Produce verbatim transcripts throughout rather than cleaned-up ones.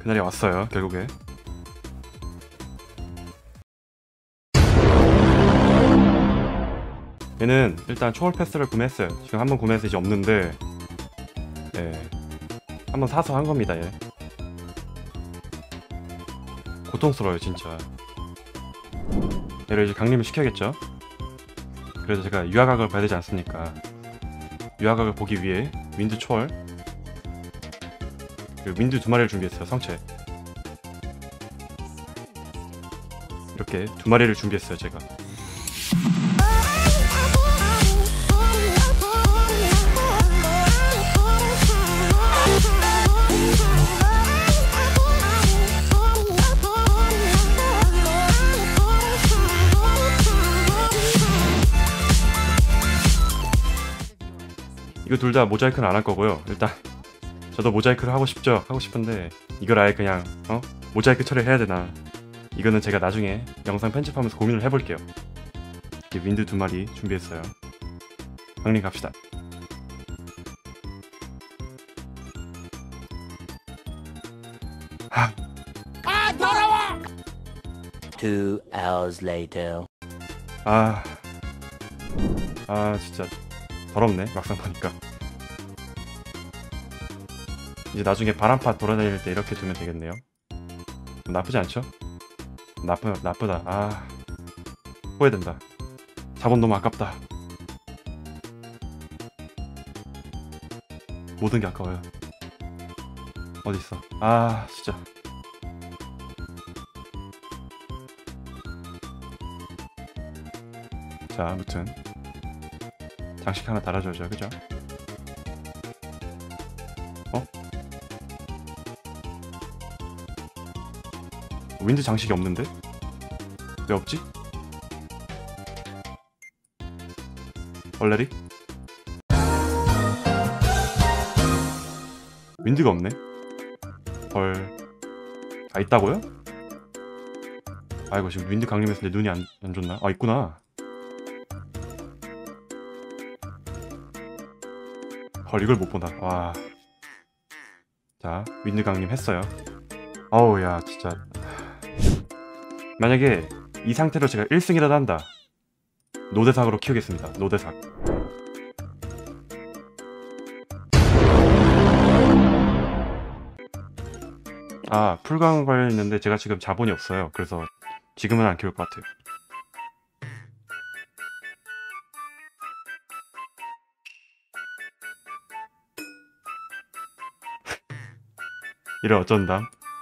그날이 왔어요 결국에. 얘는 일단 초월 패스를 구매했어요. 지금 한번 구매해서 이제 없는데, 네, 한번 사서 한 겁니다. 얘 고통스러워요 진짜. 얘를 이제 강림을 시켜야겠죠. 그래서 제가 유화각을 봐야 되지 않습니까. 유화각을 보기 위해 윈드 초월 그리고 윈드 두 마리를 준비했어요. 성체 이렇게 두 마리를 준비했어요 제가. 이거 둘 다 모자이크는 안 할 거고요. 일단 저도 모자이크를 하고 싶죠. 하고 싶은데 이걸 아예 그냥 어? 모자이크 처리해야 되나, 이거는 제가 나중에 영상 편집하면서 고민을 해볼게요. 이렇게 윈드 두 마리 준비했어요. 강림 갑시다. 하. 아 더러워! Two hours later. 아, 아 진짜 더럽네 막상 보니까. 이제 나중에 바람파 돌아다닐 때 이렇게 두면 되겠네요. 나쁘지 않죠? 나쁘, 나쁘다. 아, 후회된다. 자본 너무 아깝다. 모든 게 아까워요. 어딨어? 아 진짜. 자 아무튼 장식 하나 달아줘야죠. 그죠? 어? 윈드 장식이 없는데? 왜 없지? 얼레리? 윈드가 없네? 헐. 아 있다고요? 아이고 지금 윈드 강림해서 내 눈이 안, 안 좋나? 아 있구나. 헐 이걸 못 본다. 와. 자 윈드 강림 했어요. 어우 야 진짜. 만약에 이 상태로 제가 일 승이라도 한다, 노대삭으로 키우겠습니다. 노대삭. 아 풀강 걸렸는데 제가 지금 자본이 없어요. 그래서 지금은 안 키울 것 같아요. 이래 어쩐다.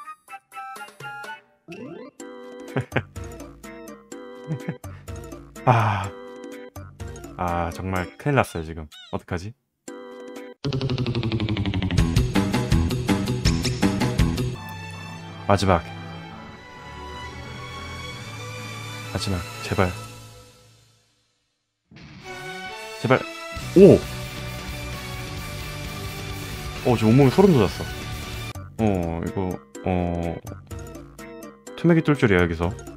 아, 아 정말 큰일 났어요 지금. 어떡하지? 마지막 마지막 제발 제발. 오! 어 지금 온몸에 소름 돋았어. 어 이거 어 투맥이 뚫 줄이야 여기서.